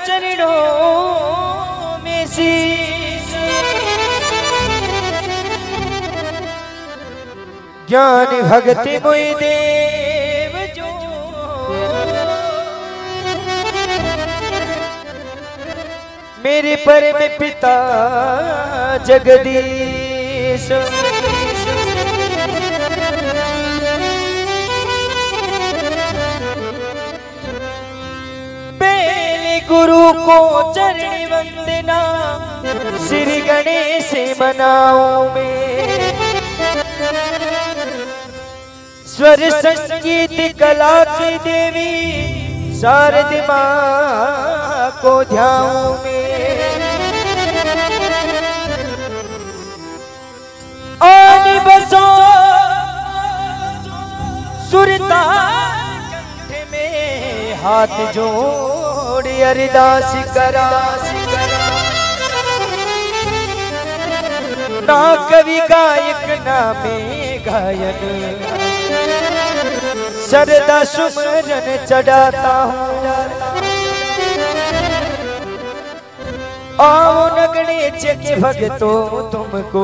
चरणों में शीश, ज्ञान भगति मोहि देव जो, मेरे परम पिता जगदीश। गुरु को चरण वंदना श्री गणेश मनाऊं मैं, स्वर संगीत कला की देवी शारद मां को ध्याऊं मैं। आनि बसो सुरता कंठ में हाथ जोड़ अरदास करा, ना कवि गायक ना में गायन, सरदा सुमरन चढ़ाता हूँ। आओ न गणेश के भक्तों तुमको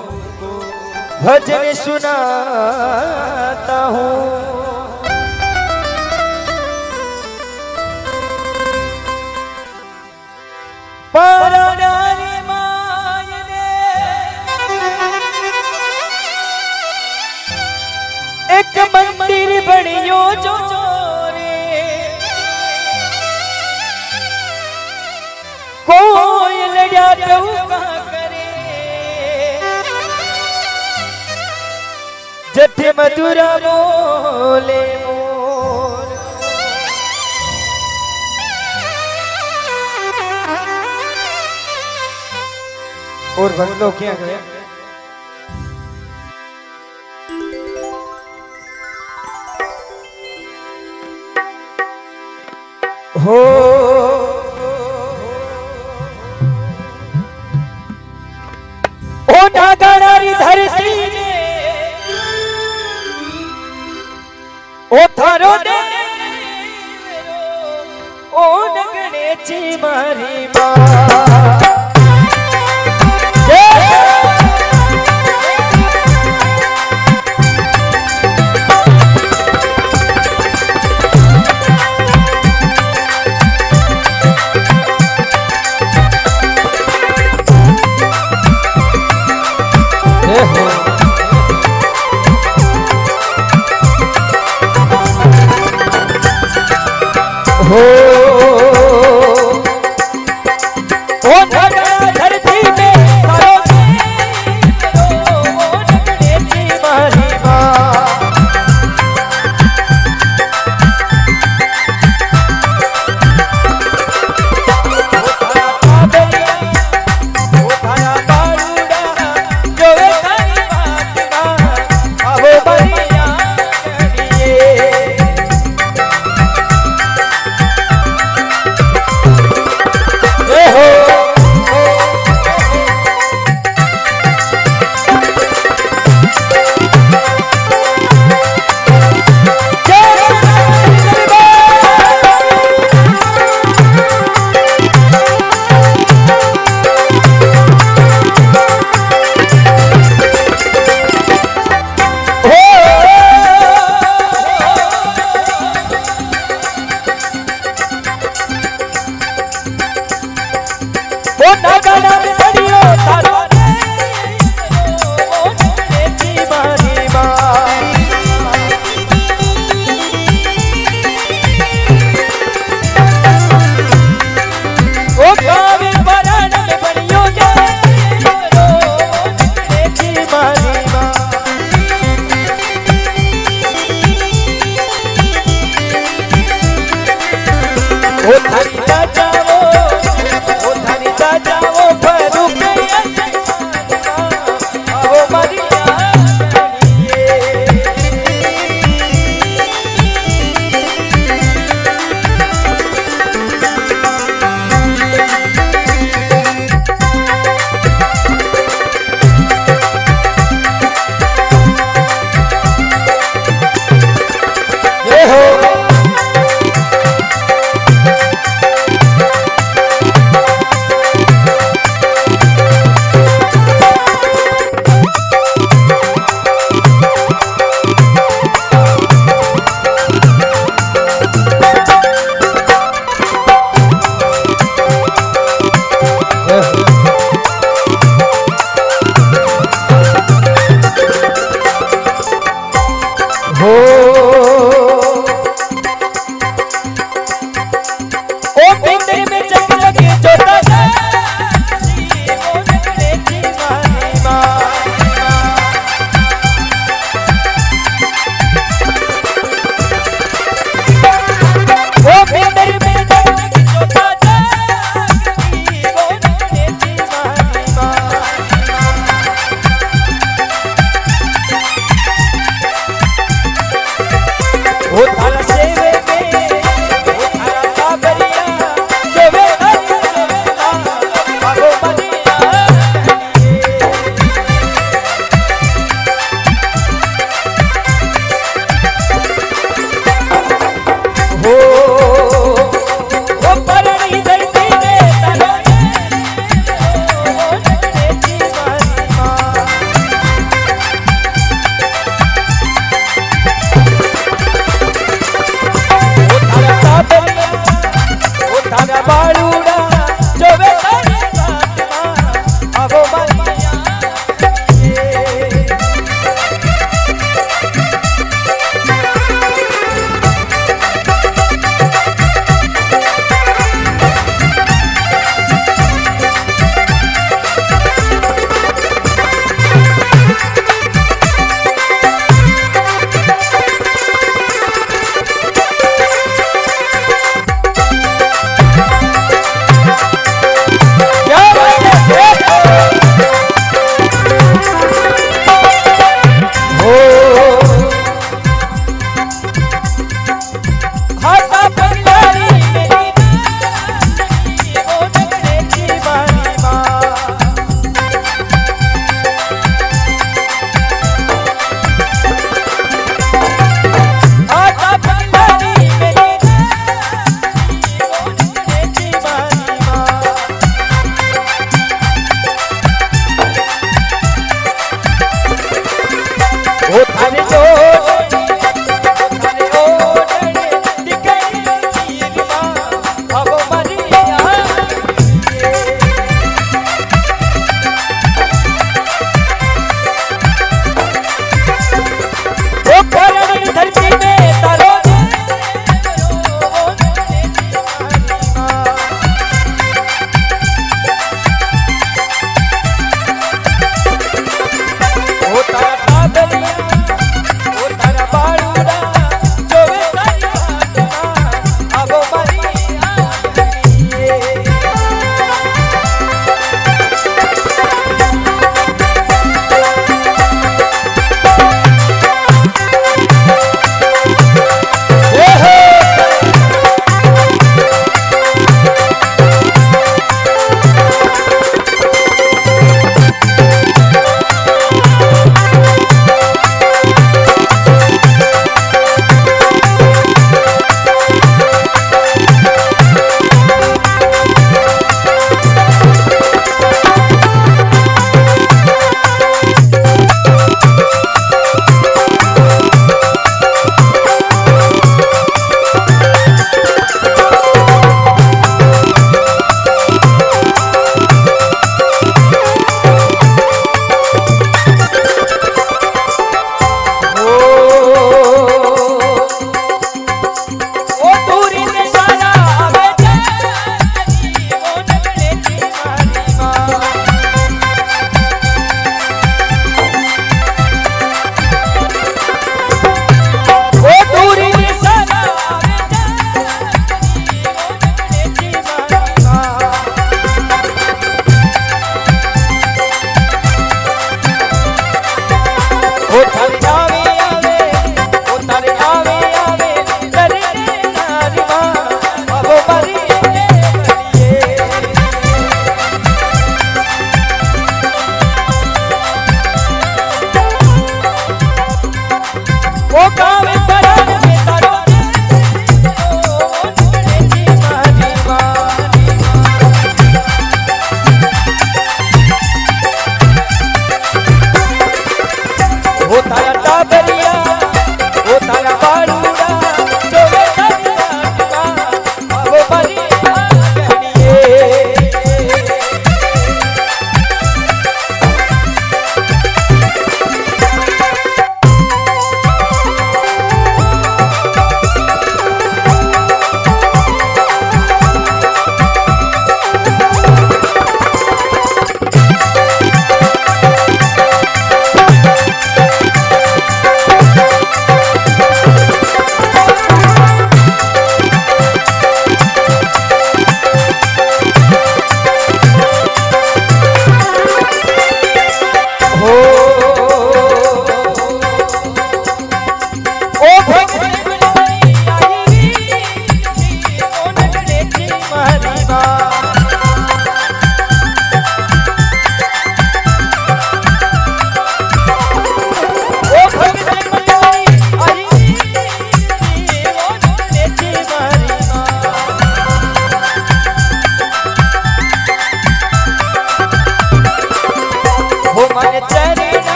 भजन सुनाता हूँ। पाराडारी माय ने एक मंदिर बनियो जो रे, कोई लड़ा टूका करे, जठ मधुरा बोले मोर। और बंदो क्या गया हो, ओ नागणारी धरती ने ओ थारो दे, ओ नगणेची मारी मां। हो ओ धरती में करो नगणेची मारी मां। ओ मंदिर में जगमग जोता जाती वो नगरे की महिमा ओ मंदिर में जगमग जोता जाती वो नगरे की महिमा वो थारा सेवे में वो थारा काबरिया जो वे बाबो बनिया वो परणी धरती में तारो वो नगरे की महिमा वो थारा बालूड़ा जो वे तारे बातमा आवो बनिया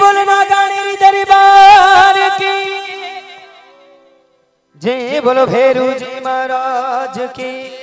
बोलना गाड़ी दरबार की, जय बोलो भैरू जी महाराज की।